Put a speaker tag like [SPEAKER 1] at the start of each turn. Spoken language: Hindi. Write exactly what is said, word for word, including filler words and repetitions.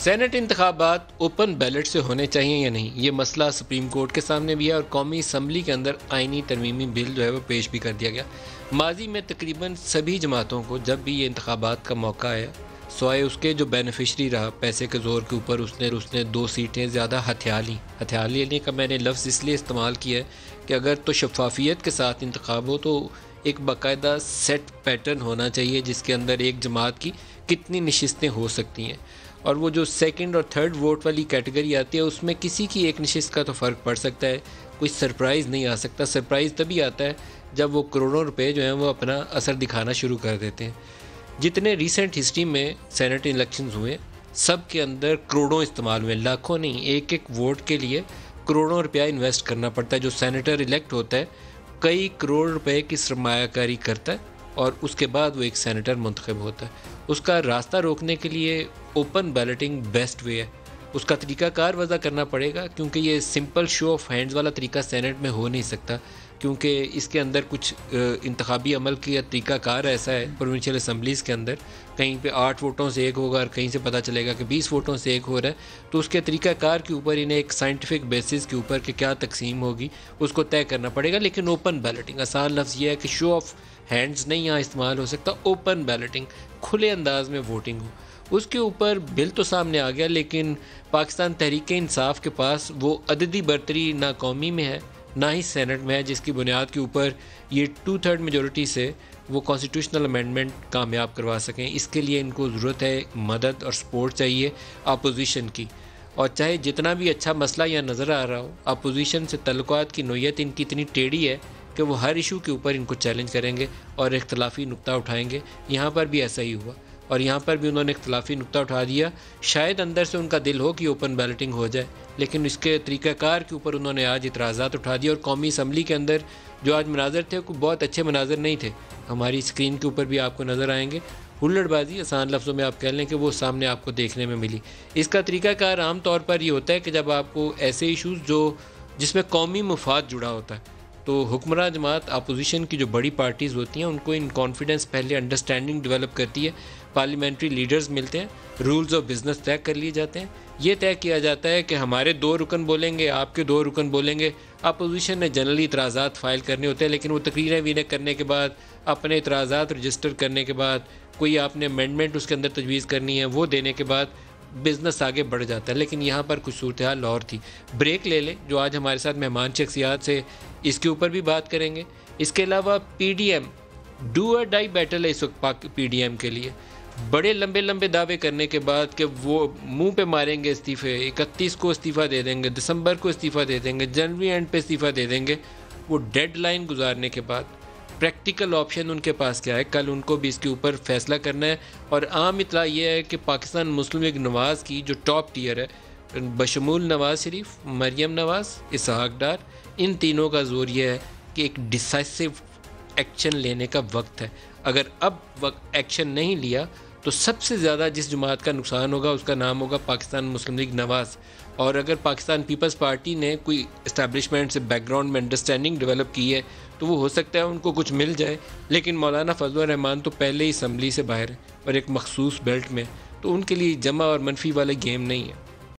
[SPEAKER 1] सेनेट इंतखाबात ओपन बैलेट से होने चाहिए या नहीं, ये मसला सुप्रीम कोर्ट के सामने भी है और कौमी असम्बली के अंदर आइनी तरमीमी बिल जो है वो पेश भी कर दिया गया। माजी में तकरीबन सभी जमातों को जब भी ये इंतखाबात का मौका आया, सवाए उसके जो बेनिफिशरी रहा पैसे के ज़ोर के ऊपर, उसने उसने दो सीटें ज़्यादा हथियार लीं। हथियार लेने का मैंने लफ्ज़ इसलिए इस्तेमाल किया है कि अगर तो शफाफियत के साथ इंतखाब हो तो एक बाकायदा सेट पैटर्न होना चाहिए जिसके अंदर एक जमात की कितनी नशिस्तें हो सकती हैं, और वो जो सेकंड और थर्ड वोट वाली कैटेगरी आती है उसमें किसी की एक नशिस्त का तो फ़र्क पड़ सकता है, कोई सरप्राइज़ नहीं आ सकता। सरप्राइज़ तभी आता है जब वो करोड़ों रुपए जो हैं वो अपना असर दिखाना शुरू कर देते हैं। जितने रिसेंट हिस्ट्री में सेनेट इलेक्शंस हुए सब के अंदर करोड़ों इस्तेमाल हुए, लाखों नहीं, एक एक वोट के लिए करोड़ों रुपया इन्वेस्ट करना पड़ता है। जो सेनेटर इलेक्ट होता है कई करोड़ रुपए की सरमायाकारी करता है और उसके बाद वो एक सेनेटर मुंतखब होता है। उसका रास्ता रोकने के लिए ओपन बैलेटिंग बेस्ट वे है। उसका तरीक़ाकार वज़ा करना पड़ेगा क्योंकि ये सिंपल शो ऑफ हैंड्स वाला तरीका सेनेट में हो नहीं सकता, क्योंकि इसके अंदर कुछ इंतखाबी अमल की तरीक़ाकार ऐसा है प्रोविंशियल असम्बलीज़ के अंदर, कहीं पे आठ वोटों से एक होगा और कहीं से पता चलेगा कि बीस वोटों से एक हो रहा है, तो उसके तरीक़ाकार के ऊपर इन्हें एक साइंटिफिक बेसिस के ऊपर कि क्या तकसीम होगी उसको तय करना पड़ेगा। लेकिन ओपन बैलेटिंग, आसान लफ्ज़ ये है कि शो ऑफ हैंड्स नहीं यहाँ इस्तेमाल हो सकता, ओपन बैलेटिंग, खुले अंदाज में वोटिंग हो। उसके ऊपर बिल तो सामने आ गया, लेकिन पाकिस्तान तहरीक इंसाफ के पास वो अददी बरतरी ना कौमी में है ना ही सेनेट में है जिसकी बुनियाद के ऊपर ये टू थर्ड मेजोरिटी से वो कॉन्स्टिट्यूशनल अमेंडमेंट कामयाब करवा सकें। इसके लिए इनको ज़रूरत है मदद और सपोर्ट चाहिए अपोजिशन की, और चाहे जितना भी अच्छा मसला यहाँ नज़र आ रहा हो, अपोजिशन से तल्लुकात की नोयत इनकी इतनी टेढ़ी है कि वो हर इशू के ऊपर इनको चैलेंज करेंगे और इख्तलाफी नुक्ता उठाएंगे। यहाँ पर भी ऐसा ही हुआ और यहाँ पर भी उन्होंने इख्तलाफी नुक्ता उठा दिया। शायद अंदर से उनका दिल हो कि ओपन बैलेटिंग हो जाए, लेकिन इसके तरीक़ाकार के ऊपर उन्होंने आज इतराज़ात उठा दिए। और कौमी असम्बली के अंदर जो आज मनाजर थे कोई बहुत अच्छे मनाजर नहीं थे, हमारी स्क्रीन के ऊपर भी आपको नज़र आएंगे। हुल्लड़बाजी, आसान लफ्ज़ों में आप कह लें कि वो सामने आपको देखने में मिली। इसका तरीक़ाकार आम तौर पर ये होता है कि जब आपको ऐसे इशूज़ जो जिसमें कौमी मुफाद जुड़ा होता है तो हुक्मरान जमात अपोजिशन की जो बड़ी पार्टीज़ होती हैं उनको इन कॉन्फिडेंस पहले अंडरस्टैंडिंग डेवलप करती है, पार्लियामेंट्री लीडर्स मिलते हैं, रूल्स ऑफ बिज़नेस तय कर लिए जाते हैं, ये तय किया जाता है कि हमारे दो रुकन बोलेंगे, आपके दो रुकन बोलेंगे। अपोजिशन ने जनरली इतराज़ात फ़ाइल करने होते हैं, लेकिन वो तकरीरें वीरें करने के बाद, अपने इतराज़ात रजिस्टर करने के बाद, कोई आपने अमेंडमेंट उसके अंदर तजवीज़ करनी है वो देने के बाद बिज़नेस आगे बढ़ जाता है। लेकिन यहाँ पर कुछ सूरत हाल और थी। ब्रेक ले लें, जो आज हमारे साथ मेहमान शख्सियात से इसके ऊपर भी बात करेंगे। इसके अलावा पी डी एम डू और डाई बैटल है इस वक्त पी डी एम के लिए। बड़े लंबे लंबे दावे करने के बाद कि वो मुंह पे मारेंगे इस्तीफ़े, इकतीस को इस्तीफ़ा दे देंगे, दिसंबर को इस्तीफ़ा दे देंगे, जनवरी एंड पे इस्तीफ़ा दे देंगे। वो डेड लाइन गुजारने के बाद प्रैक्टिकल ऑप्शन उनके पास क्या है, कल उनको भी इसके ऊपर फैसला करना है। और आम इतला ये है कि पाकिस्तान मुस्लिम लीग नवाज़ की जो टॉप टियर है, बशमूल नवाज़ शरीफ, मरियम नवाज़, इसहाक डार, इन तीनों का जोर ये है कि एक डिसाइसिव एक्शन लेने का वक्त है। अगर अब वक्त एक्शन नहीं लिया तो सबसे ज़्यादा जिस जमात का नुकसान होगा उसका नाम होगा पाकिस्तान मुस्लिम लीग नवाज़। और अगर पाकिस्तान पीपल्स पार्टी ने कोई इस्टेब्लिशमेंट से बैकग्राउंड में अंडरस्टैंडिंग डेवलप की है तो वो हो सकता है उनको कुछ मिल जाए, लेकिन मौलाना फजलुर रहमान तो पहले ही असम्बली से बाहर है और एक मखसूस बेल्ट में, तो उनके लिए जमा और मनफी वाले गेम नहीं है।